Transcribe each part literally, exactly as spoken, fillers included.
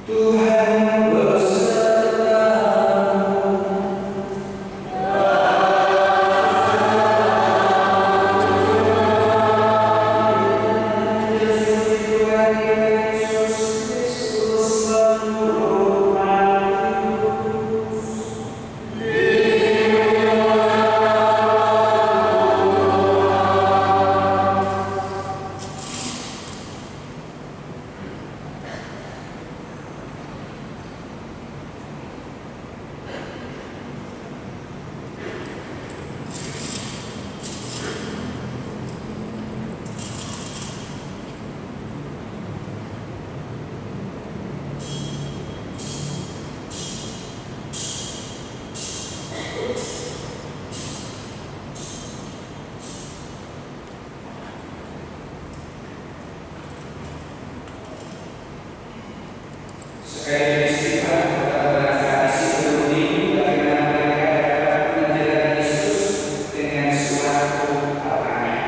Sekali istighfar kepada tradisi berunding bagaimana mereka dapat mengajarkan Yesus dengan suatu pertanyaan.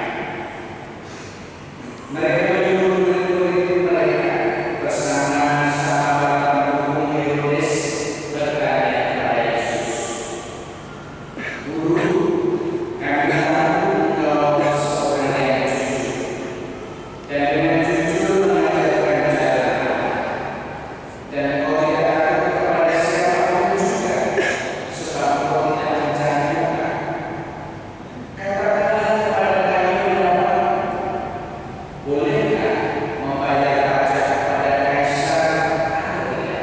Mereka menyuruh murid-murid mereka bersama sahabat pendukung Herodes bertanya kepada Yesus, "Guru, kami tahu engkau seorang yang jujur dan dengan jujur mengajarkan jalan Allah. Dan engkau tidak takut kepada siapapun juga, sebab engkau tidak mencari muka. Katakanlah kepada kami berapa, bolehkah membayar pajak kepada Kaisar atau tidak?"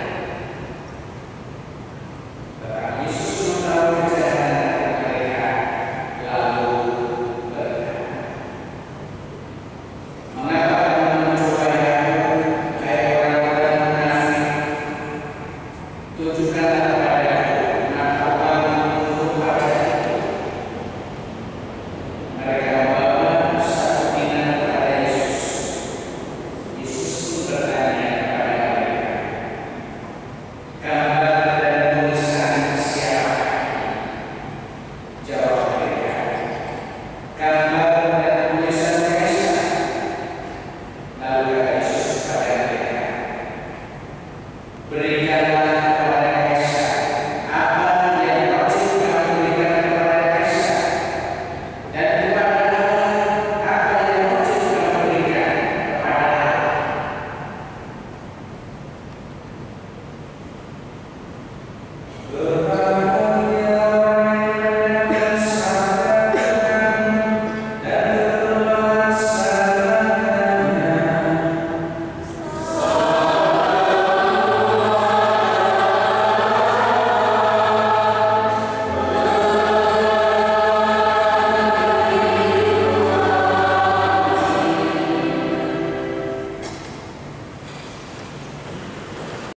Tetapi Yesus mengetahui kejahatan mereka, lalu berkata, "Mengapa kamu mencobai aku, hai orang-orang munafik? Tunjukkanlah kepadaku mengapa kamu menuntut pajak itu." Mereka membawa satu dinar kepada Yesus. Yesus pun bertanya kepada mereka, "Gambar dan tulisan siapa?" Jawab mereka, "Gambar dan tulisan Kaisar." Lalu kata